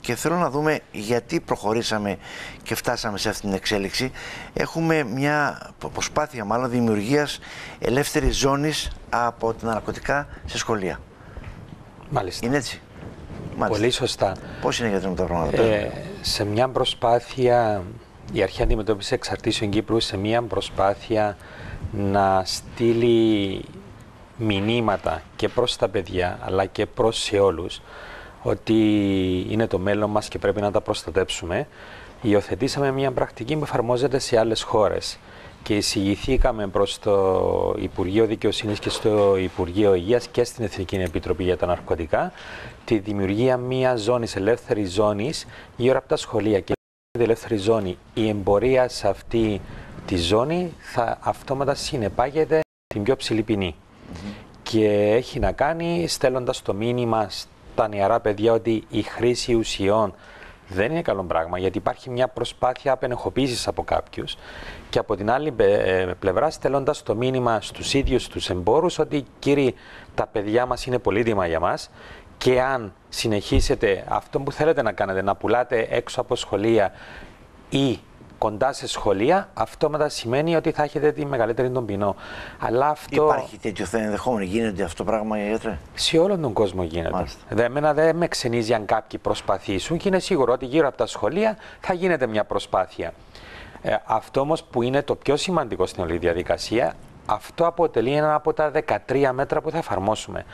και θέλω να δούμε γιατί προχωρήσαμε και φτάσαμε σε αυτή την εξέλιξη. Έχουμε μια προσπάθεια μάλλον δημιουργίας ελεύθερης ζώνης από τα ναρκωτικά σε σχολεία. Μάλιστα. Είναι έτσι? Μάλιστα. Πολύ σωστά. Πώς είναι για τα πράγματα? Σε μια προσπάθεια, η Αρχή Αντιμετώπισης Εξαρτήσεων Κύπρου, σε μια προσπάθεια να στείλει μηνύματα και προς τα παιδιά αλλά και προς σε όλους ότι είναι το μέλλον μας και πρέπει να τα προστατέψουμε, υιοθετήσαμε μια πρακτική που εφαρμόζεται σε άλλες χώρες και εισηγηθήκαμε προς το Υπουργείο Δικαιοσύνης και στο Υπουργείο Υγείας και στην Εθνική Επιτροπή για τα Ναρκωτικά τη δημιουργία μιας ζώνης, ελεύθερης ζώνης γύρω από τα σχολεία. Και η ελεύθερη ζώνη, η εμπορία σε αυτή τη ζώνη θα αυτόματα συνεπάγεται την πιο ψηλή ποινή. Και έχει να κάνει στέλνοντας το μήνυμα στα νεαρά παιδιά ότι η χρήση ουσιών δεν είναι καλό πράγμα, γιατί υπάρχει μια προσπάθεια απενεχοποίησης από κάποιους, και από την άλλη πλευρά στέλνοντας το μήνυμα στους ίδιους τους εμπόρους ότι κύριοι, τα παιδιά μας είναι πολύτιμα για μας και αν συνεχίσετε αυτό που θέλετε να κάνετε, να πουλάτε έξω από σχολεία ή κοντά σε σχολεία, αυτόματα σημαίνει ότι θα έχετε τη μεγαλύτερη τον ποινό. Αλλά αυτό... Υπάρχει τέτοιο ενδεχόμενο, γίνεται αυτό το πράγμα, γιατρέ? Σε όλον τον κόσμο γίνεται. Εμένα δεν με ξενίζει αν κάποιοι προσπαθήσουν και είναι σίγουρο ότι γύρω από τα σχολεία θα γίνεται μια προσπάθεια. Αυτό όμως που είναι το πιο σημαντικό στην όλη διαδικασία, αυτό αποτελεί ένα από τα 13 μέτρα που θα εφαρμόσουμε.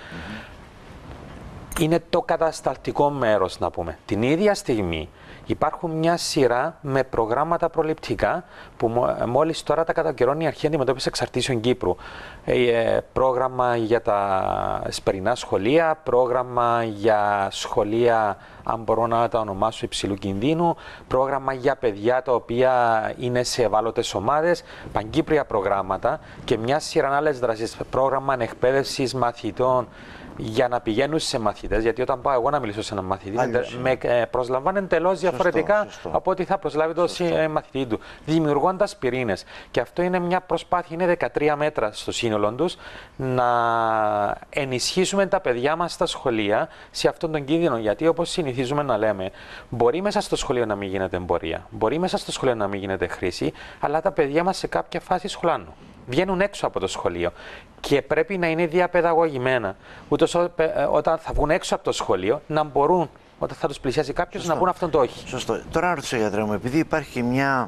Είναι το κατασταλτικό μέρος, να πούμε. Την ίδια στιγμή υπάρχουν μια σειρά με προγράμματα προληπτικά που μόλις τώρα τα κατακαιρώνει η Αρχή Αντιμετώπισης Εξαρτήσεων Κύπρου. Πρόγραμμα για τα σπερινά σχολεία, πρόγραμμα για σχολεία, αν μπορώ να τα ονομάσω, υψηλού κινδύνου, πρόγραμμα για παιδιά τα οποία είναι σε ευάλωτες ομάδες, παγκύπρια προγράμματα και μια σειρά άλλες δράσεις, πρόγραμμα εκπαίδευσης μαθητών για να πηγαίνουν σε μαθητές, γιατί όταν πάω εγώ να μιλήσω σε έναν μαθητή, με προσλαμβάνει εντελώς διαφορετικά από ό,τι θα προσλάβει το μαθητή του, δημιουργώντας πυρήνες. Και αυτό είναι μια προσπάθεια, είναι 13 μέτρα στο σύνολο τους, να ενισχύσουμε τα παιδιά μας στα σχολεία σε αυτόν τον κίνδυνο. Γιατί όπως συνηθίζουμε να λέμε, μπορεί μέσα στο σχολείο να μην γίνεται εμπορία, μπορεί μέσα στο σχολείο να μην γίνεται χρήση, αλλά τα παιδιά μας σε κάποια φάση σχολάνουν. Βγαίνουν έξω από το σχολείο και πρέπει να είναι διαπαιδαγωγημένα, ούτως όταν θα βγουν έξω από το σχολείο να μπορούν, όταν θα τους πλησιάσει κάποιος, να πούν αυτόν το όχι. Σωστό. Τώρα να ρωτήσω, γιατρέ μου, επειδή υπάρχει και μια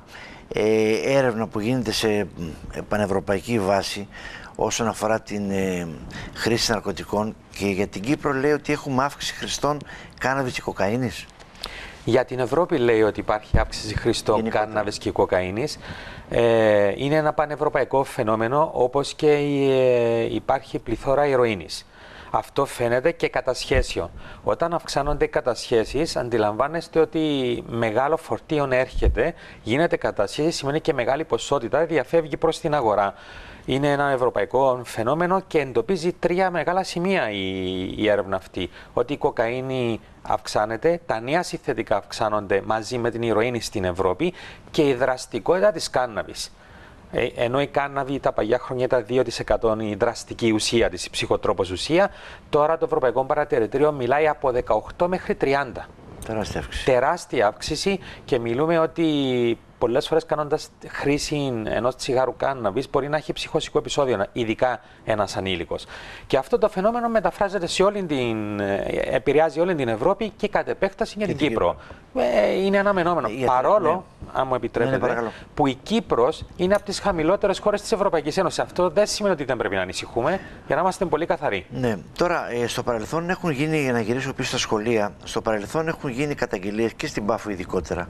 έρευνα που γίνεται σε πανευρωπαϊκή βάση όσον αφορά την χρήση ναρκωτικών, και για την Κύπρο λέει ότι έχουμε αύξηση χρηστών κάναβης και κοκαίνης. Για την Ευρώπη λέει ότι υπάρχει αύξηση χρηστών κάναβης και κοκαίνης. Είναι ένα πανευρωπαϊκό φαινόμενο, όπως και υπάρχει πληθώρα ηρωίνης. Αυτό φαίνεται και κατά σχέσεων. Όταν αυξάνονται οι κατασχέσεις, αντιλαμβάνεστε ότι μεγάλο φορτίο έρχεται, γίνεται κατασχέση, σημαίνει και μεγάλη ποσότητα διαφεύγει προς την αγορά. Είναι ένα ευρωπαϊκό φαινόμενο και εντοπίζει τρία μεγάλα σημεία η έρευνα αυτή. Ότι η κοκαίνη αυξάνεται, τα νέα συνθετικά αυξάνονται μαζί με την ηρωίνη στην Ευρώπη και η δραστικότητα της κάναβης. Ενώ η κάναβη τα παλιά χρόνια ήταν 2% η δραστική ουσία της, η ψυχοτρόπος ουσία, τώρα το Ευρωπαϊκό Παρατηρητήριο μιλάει από 18 μέχρι 30. Τεράστια αύξηση. Τεράστια αύξηση, και μιλούμε ότι πολλές φορές κάνοντας χρήση ενός τσιγάρου κάναβης μπορεί να έχει ψυχοσικό επεισόδιο, ειδικά ένας ανήλικος. Και αυτό το φαινόμενο μεταφράζεται σε επηρεάζει όλη την Ευρώπη και κατ' επέκταση για την Κύπρο. Είναι αναμενόμενο. Παρόλο, αν μου επιτρέπετε, που η Κύπρος είναι από τις χαμηλότερες χώρες της Ευρωπαϊκής Ένωσης. Αυτό δεν σημαίνει ότι δεν πρέπει να ανησυχούμε, για να είμαστε πολύ καθαροί. Ναι. Τώρα, στο παρελθόν έχουν γίνει, για να γυρίσω πίσω στα σχολεία, στο παρελθόν έχουν γίνει καταγγελίες και στην Πάφο ειδικότερα,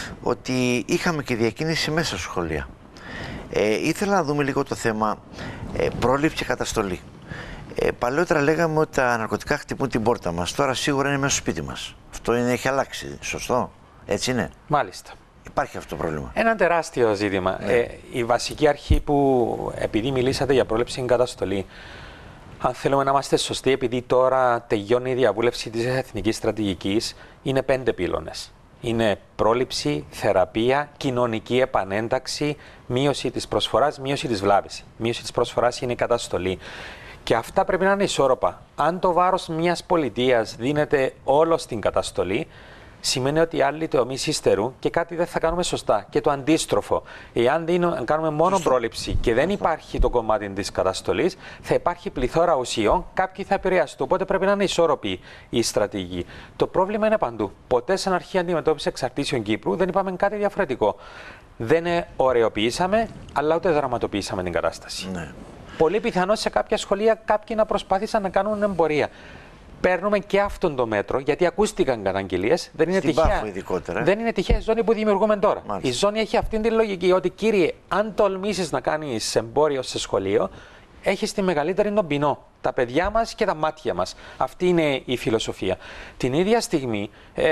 ότι είχαμε και διακίνηση μέσα στα σχολεία. Ήθελα να δούμε λίγο το θέμα πρόληψη και καταστολή. Παλαιότερα λέγαμε ότι τα ναρκωτικά χτυπούν την πόρτα μας. Τώρα σίγουρα είναι μέσα στο σπίτι μας. Αυτό έχει αλλάξει. Σωστό. Έτσι είναι? Μάλιστα. Υπάρχει αυτό το πρόβλημα. Ένα τεράστιο ζήτημα. Η βασική αρχή που, επειδή μιλήσατε για πρόληψη και καταστολή, αν θέλουμε να είμαστε σωστοί, επειδή τώρα τελειώνει η διαβούλευση της Εθνικής Στρατηγικής, είναι 5 πύλωνες. Είναι πρόληψη, θεραπεία, κοινωνική επανένταξη, μείωση της προσφοράς, μείωση της βλάβης. Μείωση της προσφοράς είναι η καταστολή. Και αυτά πρέπει να είναι ισόρροπα. Αν το βάρος μιας πολιτείας δίνεται όλο στην καταστολή, σημαίνει ότι οι άλλοι τομείς υστερούν και κάτι δεν θα κάνουμε σωστά. Και το αντίστροφο. Εάν κάνουμε μόνο πρόληψη και δεν υπάρχει το κομμάτι της καταστολής, θα υπάρχει πληθώρα ουσιών, κάποιοι θα επηρεαστούν. Οπότε πρέπει να είναι ισόρροπη η στρατηγική. Το πρόβλημα είναι παντού. Ποτέ σαν αρχή αντιμετώπισης εξαρτήσεων Κύπρου δεν είπαμε κάτι διαφορετικό. Δεν ωρεοποιήσαμε, αλλά ούτε δραματοποιήσαμε την κατάσταση. Ναι. Πολύ πιθανό σε κάποια σχολεία κάποιοι να προσπάθησαν να κάνουν εμπορία. Παίρνουμε και αυτόν το μέτρο, γιατί ακούστηκαν καταγγελίες. Δεν είναι τυχαία. Δεν είναι τυχαία η ζώνη που δημιουργούμε τώρα. Μάλιστα. Η ζώνη έχει αυτήν την λογική ότι, κύριε, αν τολμήσεις να κάνεις εμπόριο σε σχολείο, έχεις τη μεγαλύτερη τον ποινό. Τα παιδιά μας και τα μάτια μας. Αυτή είναι η φιλοσοφία. Την ίδια στιγμή,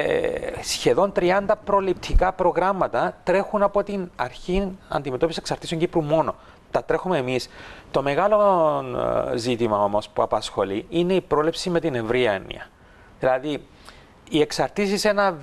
σχεδόν 30 προληπτικά προγράμματα τρέχουν από την αρχή αντιμετώπισης εξαρτήσεων Κύπρου μόνο. Τα τρέχουμε εμείς. Το μεγάλο ζήτημα όμως που απασχολεί είναι η πρόληψη με την ευρεία έννοια. Δηλαδή, οι εξαρτήσεις είναι ένα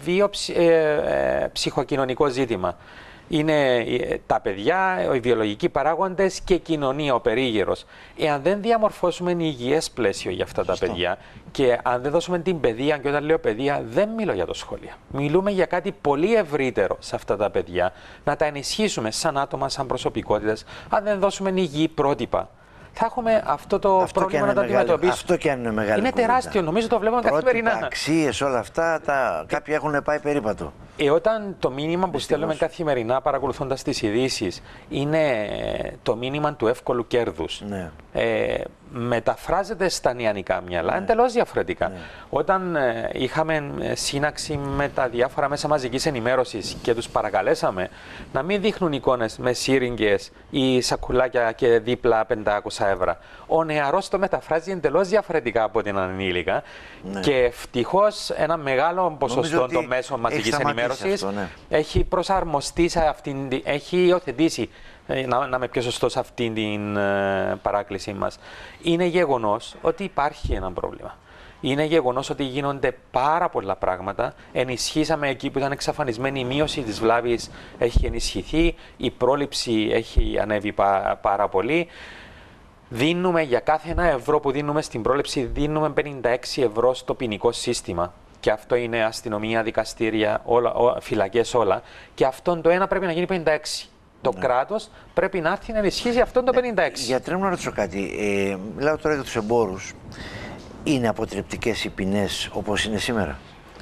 ψυχοκοινωνικό ζήτημα. Είναι τα παιδιά, οι βιολογικοί παράγοντες και η κοινωνία, ο περίγυρος. Εάν δεν διαμορφώσουμε ένα υγιές πλαίσιο για αυτά τα παιδιά και αν δεν δώσουμε την παιδεία, και όταν λέω παιδεία δεν μιλώ για το σχολείο. Μιλούμε για κάτι πολύ ευρύτερο σε αυτά τα παιδιά, να τα ενισχύσουμε σαν άτομα, σαν προσωπικότητες, αν δεν δώσουμε υγιή πρότυπα. Θα έχουμε αυτό το πρόβλημα να το αντιμετωπίσουμε. Αυτό και αν είναι μεγάλο. Είναι τεράστιο, νομίζω το βλέπουμε καθημερινά. Αξίες, όλα αυτά, κάποιοι έχουν πάει περίπατο. Όταν το μήνυμα που στέλνουμε καθημερινά παρακολουθώντας τις ειδήσεις είναι το μήνυμα του εύκολου κέρδους, ναι. Μεταφράζεται στα νεανικά μυαλά εντελώς διαφορετικά. Ναι. Όταν είχαμε σύναξη με τα διάφορα μέσα μαζικής ενημέρωσης και τους παρακαλέσαμε να μην δείχνουν εικόνες με σύριγγες ή σακουλάκια και δίπλα 500 ευρώ, ο νεαρός το μεταφράζει εντελώς διαφορετικά από την ανήλικα. Ναι. Και ευτυχώς ένα μεγάλο ποσοστό των μέσων μαζικής ενημέρωσης έχει προσαρμοστεί σε αυτήν, έχει υιοθετήσει, να είμαι πιο σωστός, σε αυτήν την παράκλησή μας. Είναι γεγονός ότι υπάρχει ένα πρόβλημα. Είναι γεγονός ότι γίνονται πάρα πολλά πράγματα. Ενισχύσαμε εκεί που ήταν εξαφανισμένη, η μείωση της βλάβης έχει ενισχυθεί, η πρόληψη έχει ανέβει πάρα πολύ. Δίνουμε για κάθε €1 που δίνουμε στην πρόληψη, δίνουμε 56 ευρώ στο ποινικό σύστημα. Και αυτό είναι αστυνομία, δικαστήρια, φυλακές, όλα. Και αυτόν το ένα πρέπει να γίνει 56. Το κράτος πρέπει να έρθει να ενισχύσει αυτόν το 56. Γιατρέ, να ρωτήσω κάτι. Μιλάω τώρα για τους εμπόρους. Είναι αποτρεπτικές οι ποινές όπως είναι σήμερα?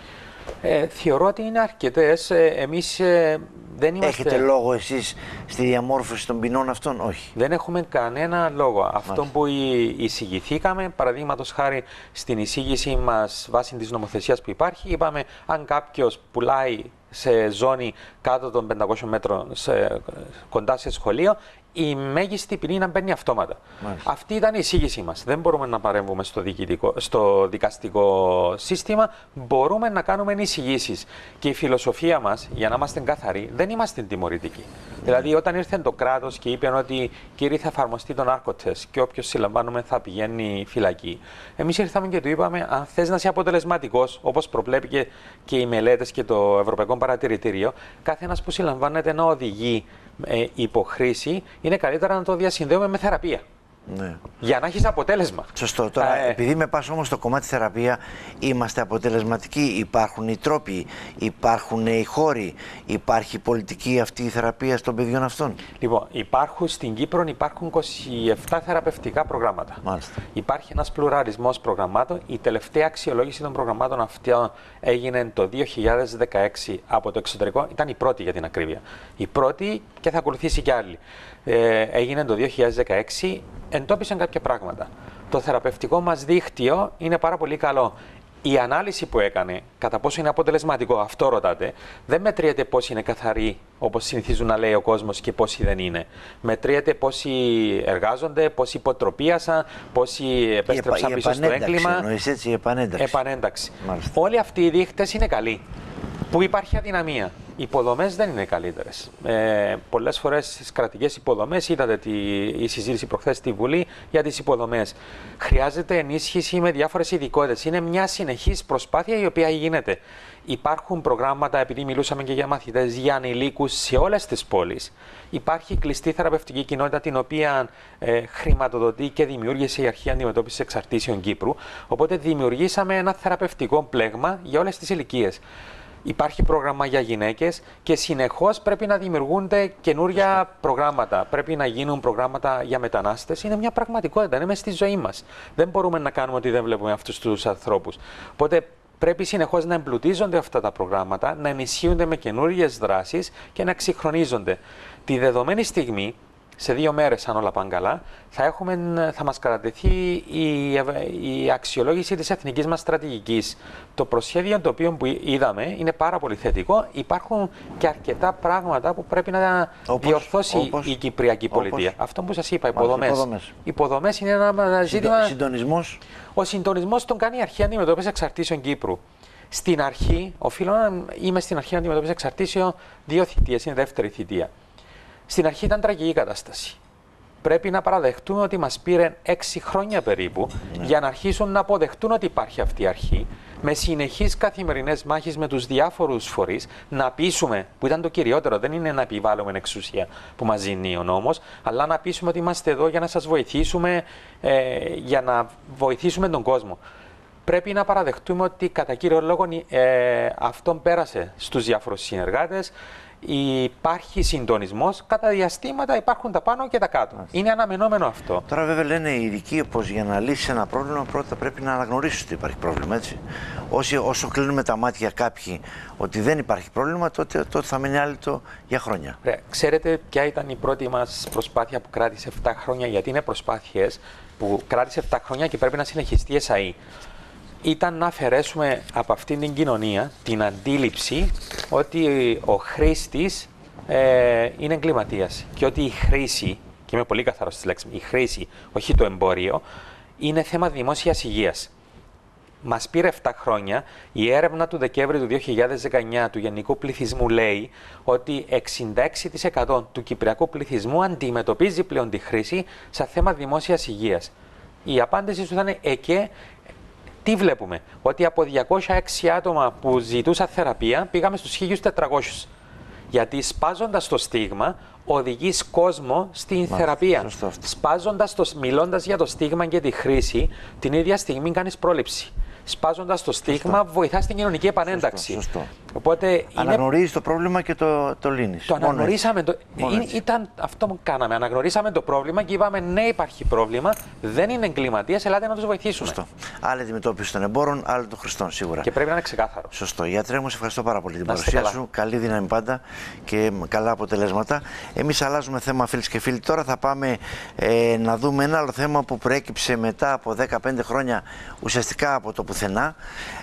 Θεωρώ ότι είναι αρκετές. Εμείς δεν είμαστε... Έχετε λόγο εσείς στη διαμόρφωση των ποινών αυτών? Όχι. Δεν έχουμε κανένα λόγο. Αυτό που εισηγηθήκαμε, παραδείγματος χάρη στην εισήγησή μας βάσει της νομοθεσίας που υπάρχει, είπαμε αν κάποιος πουλάει σε ζώνη κάτω των 500 μέτρων κοντά σε σχολείο, η μέγιστη ποινή να μπαίνει αυτόματα. Μάλιστα. Αυτή ήταν η εισήγησή μας. Δεν μπορούμε να παρέμβουμε στο δικαστικό σύστημα, μπορούμε να κάνουμε εισηγήσεις. Και η φιλοσοφία μας, για να είμαστε καθαροί, δεν είμαστε τιμωρητικοί. Δηλαδή, όταν ήρθε το κράτος και είπε ότι κύριε, θα εφαρμοστεί το νάρκοτες και όποιος συλλαμβάνουμε θα πηγαίνει φυλακή, εμείς ήρθαμε και του είπαμε: αν θες να είσαι αποτελεσματικός, όπως προβλέπει και οι μελέτες και το Ευρωπαϊκό Παρατηρητήριο, κάθε ένας που συλλαμβάνεται να οδηγεί υποχρήση, είναι καλύτερα να το διασυνδέουμε με θεραπεία. Ναι. Για να έχεις αποτέλεσμα. Σωστό. Τώρα, επειδή με πας όμως στο κομμάτι θεραπεία, είμαστε αποτελεσματικοί. Υπάρχουν οι τρόποι, υπάρχουν οι χώροι, υπάρχει πολιτική αυτή η θεραπεία των παιδιών αυτών? Λοιπόν, στην Κύπρο υπάρχουν 27 θεραπευτικά προγράμματα. Μάλιστα. Υπάρχει ένας πλουραλισμός προγραμμάτων. Η τελευταία αξιολόγηση των προγραμμάτων αυτών έγινε το 2016 από το εξωτερικό. Ήταν η πρώτη, για την ακρίβεια. Η πρώτη, και θα ακολουθήσει κι άλλη. Έγινε το 2016, εντόπισαν κάποια πράγματα. Το θεραπευτικό μας δίκτυο είναι πάρα πολύ καλό. Η ανάλυση που έκανε, κατά πόσο είναι αποτελεσματικό, αυτό ρωτάτε, δεν μετριέται πόσοι είναι καθαροί, όπως συνηθίζουν να λέει ο κόσμος, και πόσοι δεν είναι. Μετριέται πόσοι εργάζονται, πόσοι υποτροπίασαν, πόσοι επέστρεψαν πίσω στο έγκλημα. Έτσι, η επανένταξη. Όλοι αυτοί οι δείκτες είναι καλοί. Πού υπάρχει αδυναμία? Οι υποδομές δεν είναι καλύτερες. Πολλές φορές στις κρατικές υποδομές, είδατε η συζήτηση προχθές στη Βουλή για τις υποδομές. Χρειάζεται ενίσχυση με διάφορες ειδικότητες. Είναι μια συνεχής προσπάθεια η οποία γίνεται. Υπάρχουν προγράμματα, επειδή μιλούσαμε και για μαθητές, για ανηλίκους σε όλες τις πόλεις. Υπάρχει κλειστή θεραπευτική κοινότητα, την οποία χρηματοδοτεί και δημιούργησε η Αρχή Αντιμετώπισης Εξαρτήσεων Κύπρου. Οπότε δημιουργήσαμε ένα θεραπευτικό πλέγμα για όλες τις ηλικίες. Υπάρχει πρόγραμμα για γυναίκες και συνεχώς πρέπει να δημιουργούνται καινούρια προγράμματα. Πρέπει να γίνουν προγράμματα για μετανάστες. Είναι μια πραγματικότητα, είναι μέσα στη ζωή μας. Δεν μπορούμε να κάνουμε ότι δεν βλέπουμε αυτούς τους ανθρώπους. Οπότε πρέπει συνεχώς να εμπλουτίζονται αυτά τα προγράμματα, να ενισχύονται με καινούριες δράσεις και να εξυγχρονίζονται. Τη δεδομένη στιγμή, σε 2 μέρες, αν όλα πάνε καλά, θα μας κατατεθεί η αξιολόγηση της εθνικής μας στρατηγικής. Το προσχέδιο το οποίο που είδαμε είναι πάρα πολύ θετικό. Υπάρχουν και αρκετά πράγματα που πρέπει να διορθώσει η κυπριακή πολιτεία. Αυτό που σας είπα, υποδομές. Υποδομές είναι ένα ζήτημα. Συντονισμός. Ο συντονισμός τον κάνει η Αρχή Αντιμετώπισης Εξαρτήσεων Κύπρου. Στην αρχή, οφείλω να είμαι στην Αρχή Αντιμετώπισης Εξαρτήσεων 2 θητείες, είναι δεύτερη θητεία. Στην αρχή ήταν τραγική κατάσταση. Πρέπει να παραδεχτούμε ότι μας πήρε 6 χρόνια περίπου για να αρχίσουν να αποδεχτούν ότι υπάρχει αυτή η αρχή, με συνεχείς καθημερινές μάχες με τους διάφορους φορείς, να πείσουμε, που ήταν το κυριότερο, δεν είναι να επιβάλλουμε εξουσία που μας δίνει ο νόμος, αλλά να πείσουμε ότι είμαστε εδώ για να σας βοηθήσουμε, για να βοηθήσουμε τον κόσμο. Πρέπει να παραδεχτούμε ότι κατά κύριο λόγο αυτόν πέρασε στους διάφορους συνεργάτες. Υπάρχει συντονισμός, κατά διαστήματα υπάρχουν τα πάνω και τα κάτω. Είναι αναμενόμενο αυτό. Τώρα, βέβαια, λένε οι ειδικοί πως για να λύσει ένα πρόβλημα, πρώτα πρέπει να αναγνωρίσει ότι υπάρχει πρόβλημα. Έτσι. Όσο κλείνουμε τα μάτια κάποιοι ότι δεν υπάρχει πρόβλημα, τότε θα μείνει άλυτο για χρόνια. Ξέρετε ποια ήταν η πρώτη μας προσπάθεια που κράτησε 7 χρόνια, γιατί είναι προσπάθειες που κράτησε 7 χρόνια και πρέπει να συνεχιστεί η ΕΣΑΗ. Ήταν να αφαιρέσουμε από αυτήν την κοινωνία την αντίληψη ότι ο χρήστης είναι εγκληματίας και ότι η χρήση, και είμαι πολύ καθαρός στις λέξεις, η χρήση, όχι το εμπόριο, είναι θέμα δημόσιας υγείας. Μας πήρε 7 χρόνια. Η έρευνα του Δεκέμβρη του 2019 του Γενικού Πληθυσμού λέει ότι 66% του κυπριακού πληθυσμού αντιμετωπίζει πλέον τη χρήση σαν θέμα δημόσιας υγείας. Η απάντηση σου ήταν εκεί. Τι βλέπουμε, ότι από 206 άτομα που ζητούσαν θεραπεία πήγαμε στους 1.400. Γιατί σπάζοντας το στίγμα οδηγείς κόσμο στην θεραπεία. Μιλώντας για το στίγμα και τη χρήση, την ίδια στιγμή κάνεις πρόληψη. Σπάζοντας το στίγμα, βοηθάς την κοινωνική επανένταξη. Σωστό. Οπότε αναγνωρίζεις το πρόβλημα και το λύνεις. Το αναγνωρίσαμε. Ήταν αυτό που κάναμε. Αναγνωρίσαμε το πρόβλημα και είπαμε ναι, υπάρχει πρόβλημα, δεν είναι εγκληματίες, ελάτε να τους βοηθήσουμε. Σωστό. Άλλη αντιμετώπιση των εμπόρων, άλλη των χρηστών, σίγουρα. Και πρέπει να είναι ξεκάθαρο. Σωστό. Γιατρέ μου, σε ευχαριστώ πάρα πολύ την παρουσία σου. Καλή δύναμη πάντα και καλά αποτελέσματα. Εμείς αλλάζουμε θέμα, φίλες και φίλοι. Τώρα θα πάμε να δούμε ένα άλλο θέμα που προέκυψε μετά από 15 χρόνια ουσιαστικά από το πουθενά.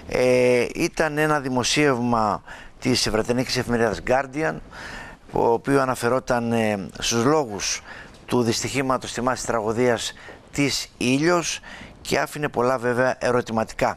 Ήταν ένα δημοσίευμα της βρετανικής εφημερίδας Guardian, το οποίο αναφερόταν στους λόγους του δυστυχήματος, της τραγωδίας της Ήλιος, και άφηνε πολλά βέβαια ερωτηματικά.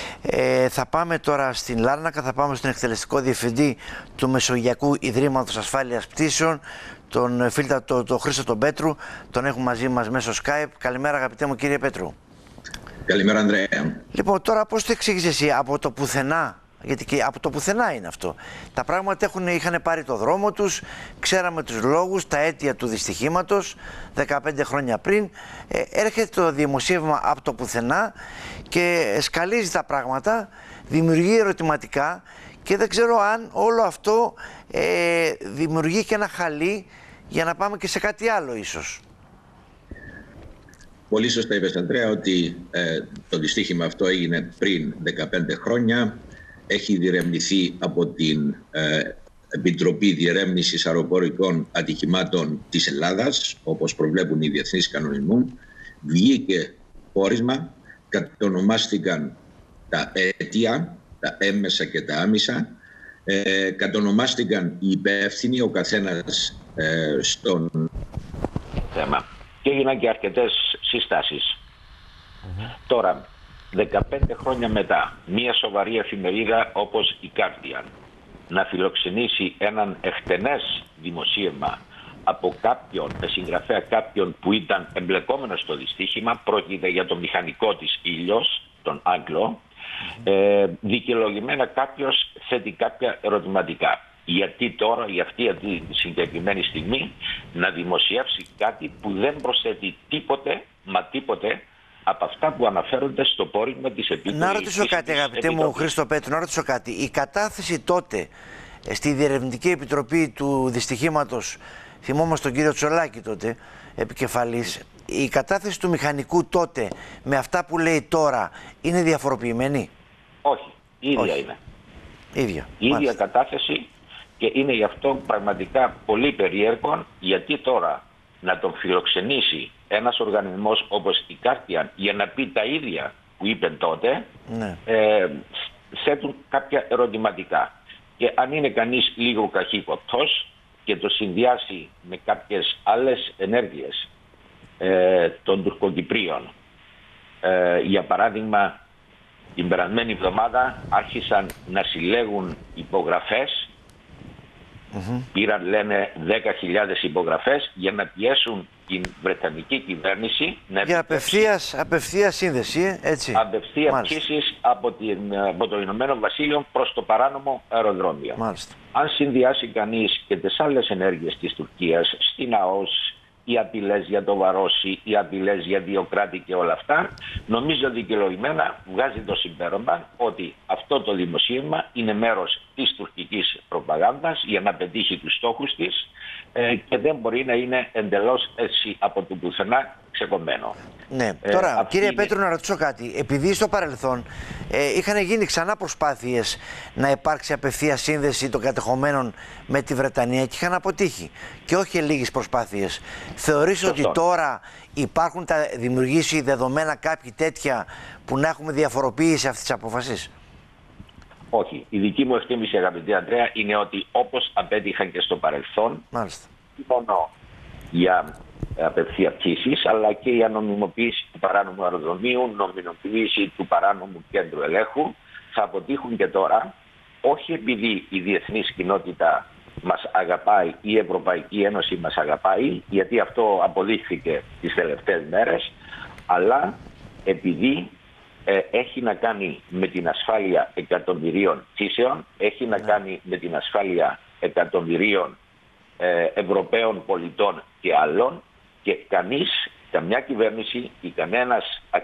Θα πάμε τώρα στην Λάρνακα, θα πάμε στον εκτελεστικό διευθυντή του Μεσογειακού Ιδρύματος Ασφάλειας Πτήσεων, τον τον Χρήστο τον Πέτρου. Τον έχουμε μαζί μας μέσω Skype. Καλημέρα, αγαπητέ μου κύριε Πέτρου. Καλημέρα, Ανδρέα. Λοιπόν, τώρα πώς το εξήγεις εσύ από το πουθενά, γιατί και από το πουθενά είναι αυτό. Τα πράγματα είχαν πάρει το δρόμο τους, ξέραμε τους λόγους, τα αίτια του δυστυχήματος 15 χρόνια πριν. Έρχεται το δημοσίευμα από το πουθενά και σκαλίζει τα πράγματα, δημιουργεί ερωτηματικά και δεν ξέρω αν όλο αυτό δημιουργεί και ένα χαλί για να πάμε και σε κάτι άλλο ίσως. Πολύ σωστά είπες, Ανδρέα, ότι το δυστύχημα αυτό έγινε πριν 15 χρόνια. Έχει διερευνηθεί από την Επιτροπή Διερεύνησης Αεροπορικών Ατυχημάτων της Ελλάδας, όπως προβλέπουν οι διεθνείς κανονισμοί. Βγήκε πόρισμα, κατονομάστηκαν τα αίτια, τα έμμεσα και τα άμεσα, κατονομάστηκαν οι υπεύθυνοι, ο καθένας στον θέμα. Και έγιναν και αρκετές συστάσεις. Τώρα, 15 χρόνια μετά, μια σοβαρή εφημερίδα όπως η Guardian να φιλοξενήσει έναν εκτενές δημοσίευμα από συγγραφέα κάποιον που ήταν εμπλεκόμενος στο δυστύχημα, πρόκειται για το μηχανικό της Ήλιος, τον Άγγλο, δικαιολογημένα κάποιος θέτει κάποια ερωτηματικά. Γιατί τώρα, για αυτή τη συγκεκριμένη στιγμή, να δημοσιεύσει κάτι που δεν προσθέτει τίποτε, μα τίποτε, από αυτά που αναφέρονται στο πόρισμα της Επιτροπής. Να ρωτήσω κάτι, αγαπητέ μου Χρήστο Πέτρου, να ρωτήσω κάτι. Η κατάθεση τότε στη Διερευνητική Επιτροπή του δυστυχήματος, θυμόμαστε τον κύριο Τσολάκη τότε, επικεφαλής, η κατάθεση του μηχανικού τότε με αυτά που λέει τώρα είναι διαφοροποιημένη? Όχι, η ίδια είναι. Η ίδια κατάθεση, και είναι γι' αυτό πραγματικά πολύ περίεργο, γιατί τώρα να τον φιλοξενήσει ένας οργανισμός όπως η Guardian για να πει τα ίδια που είπε τότε, θέτουν κάποια ερωτηματικά. Και αν είναι κανείς λίγο καχύποπτος και το συνδυάσει με κάποιες άλλες ενέργειες των Τουρκοκυπρίων, για παράδειγμα την περασμένη εβδομάδα άρχισαν να συλλέγουν υπογραφές, πήραν λένε 10.000 υπογραφές για να πιέσουν την Βρετανική κυβέρνηση για απευθείας σύνδεση, έτσι. Απευθείας πτήσεις από το Ηνωμένο Βασίλειο προς το παράνομο αεροδρόμιο. Μάλιστα. Αν συνδυάσει κανείς και τις άλλες ενέργειες της Τουρκίας, στην ΑΟΣ, οι απειλές για το Βαρόσι, οι απειλές για Διοκράτη και όλα αυτά, νομίζω δικαιολογημένα βγάζει το συμπέρασμα ότι αυτό το δημοσίευμα είναι μέρος της τουρκικής προπαγάνδας για να πετύχει τους στόχους της και δεν μπορεί να είναι εντελώς έτσι από το πουθενά ξεκομμένο. Ναι. Τώρα, κύριε Πέτρου, να ρωτήσω κάτι. Επειδή στο παρελθόν είχαν γίνει ξανά προσπάθειες να υπάρξει απευθείας σύνδεση των κατεχομένων με τη Βρετανία και είχαν αποτύχει. Και όχι λίγες προσπάθειες. Θεωρείς ότι τώρα υπάρχουν δημιουργήσει δεδομένα κάποιοι τέτοια που να έχουμε διαφοροποίηση αυτής της απόφασης? Όχι. Η δική μου εκτίμηση, αγαπητή Αντρέα, είναι ότι όπως απέτυχαν και στο παρελθόν, μόνο για απευθεία πτήσεις, αλλά και η ανομιμοποίηση του παράνομου αεροδρομίου, νομιμοποίηση του παράνομου κέντρου ελέγχου, θα αποτύχουν και τώρα, όχι επειδή η διεθνής κοινότητα μας αγαπάει ή η Ευρωπαϊκή Ένωση μας αγαπάει, γιατί αυτό αποδείχθηκε τις τελευταίες μέρες, αλλά επειδή έχει να κάνει με την ασφάλεια εκατομμυρίων πτήσεων, έχει να κάνει με την ασφάλεια εκατομμυρίων Ευρωπαίων πολιτών και άλλων, και καμιά κυβέρνηση ή κανένας